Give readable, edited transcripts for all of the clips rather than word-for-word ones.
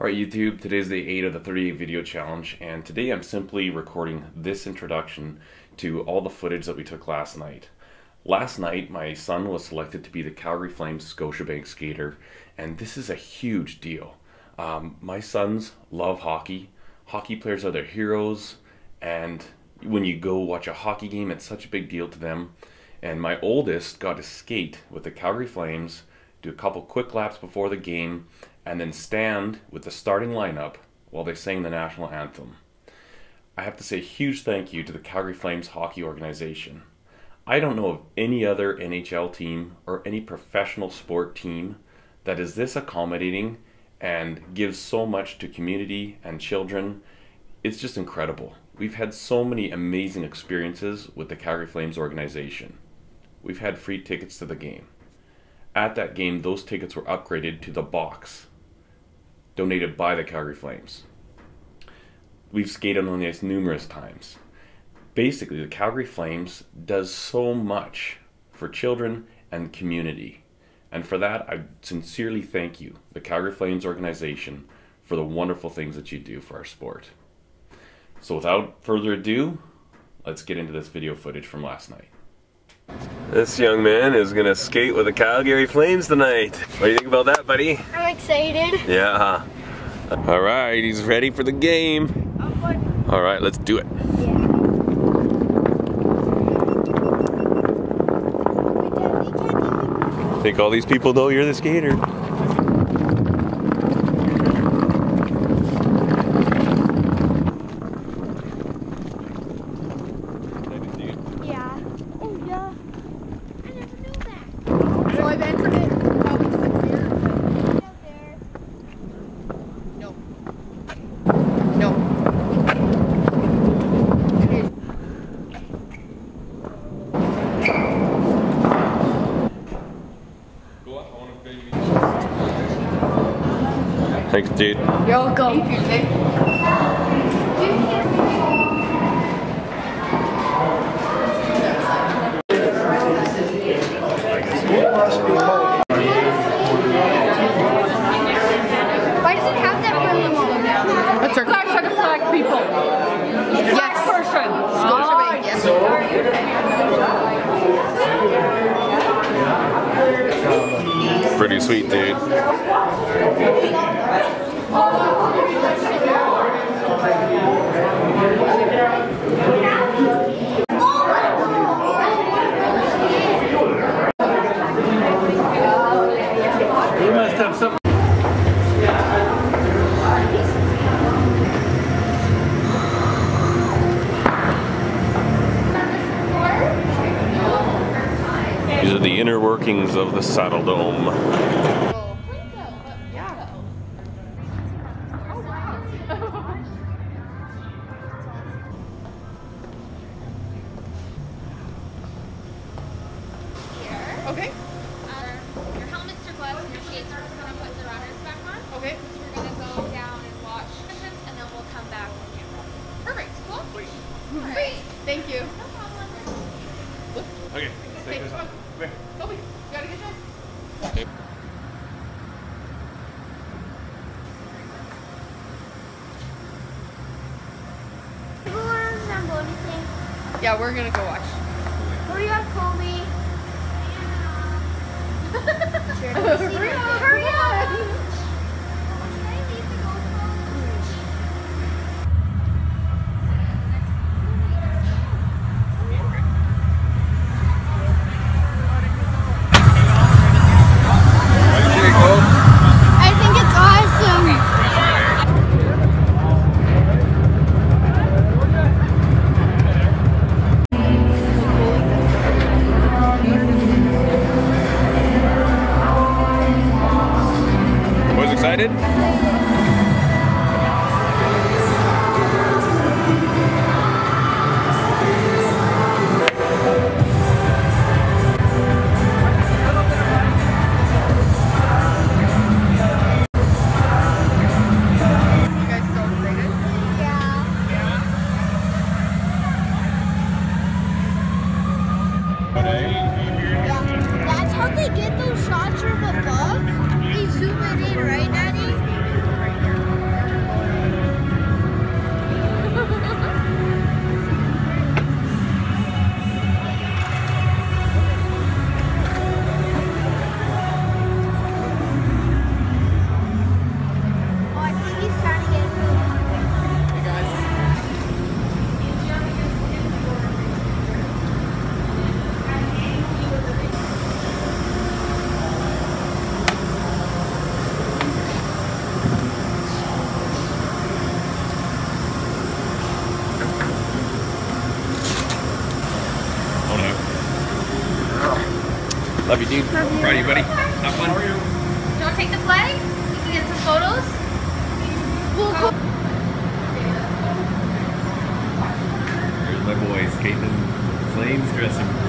Alright YouTube, today's day 8 of the 30-day video challenge, and today I'm simply recording this introduction to all the footage that we took last night. Last night my son was selected to be the Calgary Flames Scotia skater, and this is a huge deal. My sons love hockey. Hockey players are their heroes, and when you go watch a hockey game, it's such a big deal to them. And my oldest got to skate with the Calgary Flames, do a couple quick laps before the game, and then stand with the starting lineup while they sang the national anthem. I have to say a huge thank you to the Calgary Flames Hockey Organization. I don't know of any other NHL team or any professional sport team that is this accommodating and gives so much to community and children. It's just incredible. We've had so many amazing experiences with the Calgary Flames organization. We've had free tickets to the game. At that game, those tickets were upgraded to the box, donated by the Calgary Flames. We've skated on the ice numerous times. Basically, the Calgary Flames does so much for children and community. And for that, I sincerely thank you, the Calgary Flames organization, for the wonderful things that you do for our sport. So without further ado, let's get into this video footage from last night. This young man is gonna skate with the Calgary Flames tonight. What do you think about that, buddy? I'm excited. Yeah. All right, he's ready for the game. All right, let's do it. Yeah. Think all these people know you're the skater. Thanks, dude. You're welcome. Why does it have that for the moment? That's our class for the flag people. Yes, person. Scotia Bank, yes. Pretty sweet, dude. You must have some. These are the inner workings of the Saddle Dome. Okay. Your helmets are gloves and your skates are just gonna put the runners back on. Okay. So we're gonna go down and watch sessions and then we'll come back when you're ready. Perfect. Cool? Alright. Thank you. No problem. Okay. Hey, come on. Toby, you gotta get this. Okay. Yeah, we're gonna go watch. Hurry up, Kobe. Hurry up! Hurry up. I think it's awesome. Boys excited? That's how they get those shots from above. They zoom it in, right, Daddy? Love you, dude. Proud of you, buddy. Have fun. Do you want to take the flag? You can get some photos. Here's my boys, Caitlin, Flames dressing room.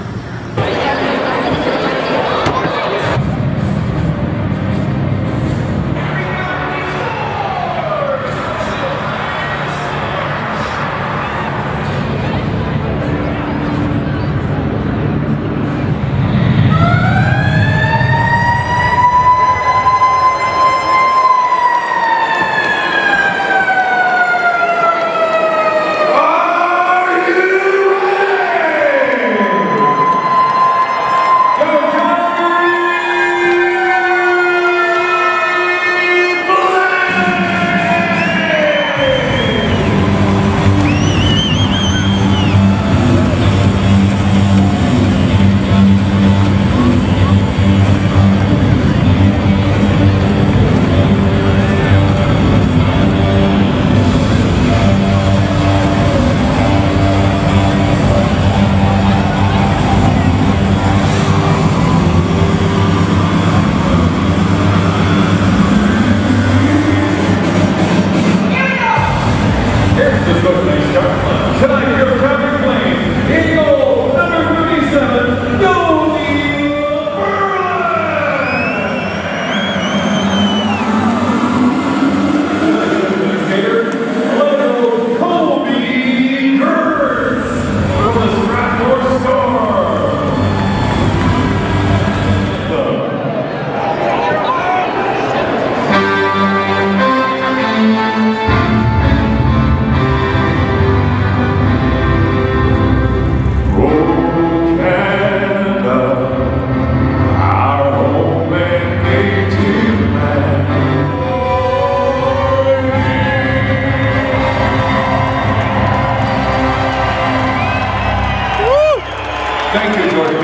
Thank you, George.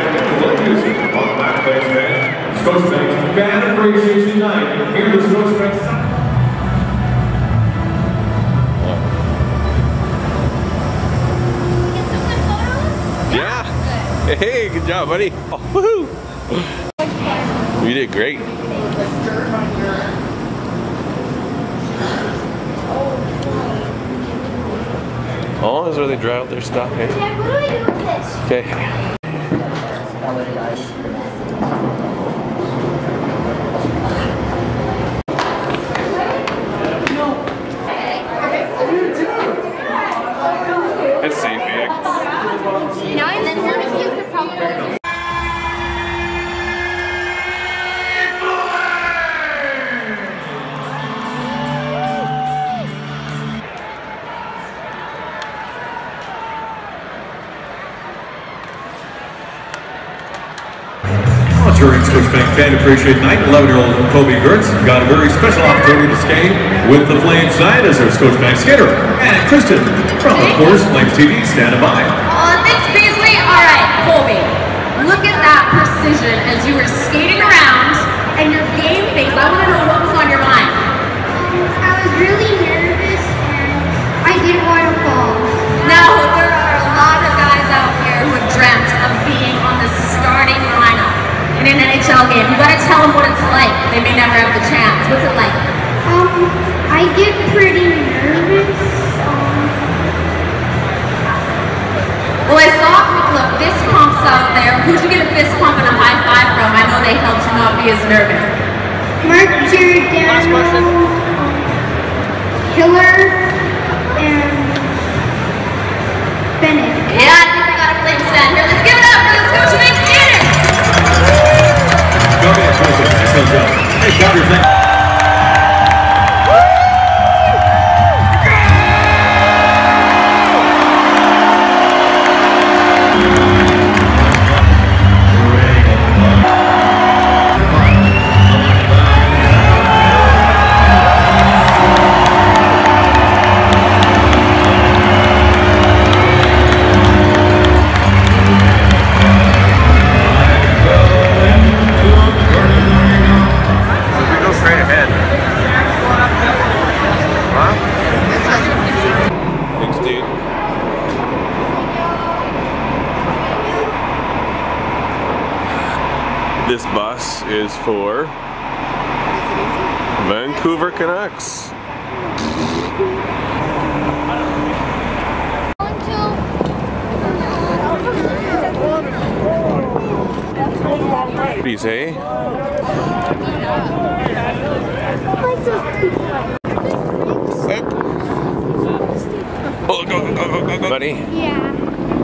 Welcome back, Flames fans. Scotia Bank Fan Appreciation Night here at the Scotia Bank. Yeah. Hey, good job, buddy. Oh, woohoo. You did great. Oh, is where they dry out their stuff, hey? Yeah, what do I do with this? Okay. It's safe, yeah. Now and then none of you could probably. During Scotia Bank Fan Appreciation Night, 11-year-old Kobe Gertz got a very special opportunity to skate with the Flames side as our Scotia Bank skater. And Kristen from, of course, Flames TV, standing by. Thanks, Beasley. All right, Colby, look at that precision as you were skating around and your game face. I want to know what was on your mind. I was really nervous and I didn't want to fall. Now, there are a lot of guys out here who have dreamt of being on the starting lineup in an NHL game. You gotta tell them what it's like. They may never have the chance. What's it like? I get pretty nervous. Well, I saw a couple of fist pumps out there. Who'd you get a fist pump and a high five from? I know they helped you not be as nervous. Mark Giordano, Hiller, and Bennett. Yeah, I think we got a flame stand here. Let's give it up for the Scotia Bank Skater! Go ahead, Kristen. Excellent job. Hey, Calgary Flames. is for Vancouver Canucks. What do you say? Oh, go, buddy. Yeah.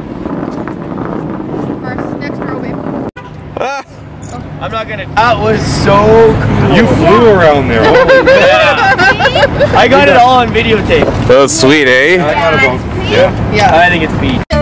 First, next row, babe. Ah, I'm not gonna. That was so cool. you flew around there. I got it all on videotape. That was sweet, eh? I got it all. Yeah. I think it's beat.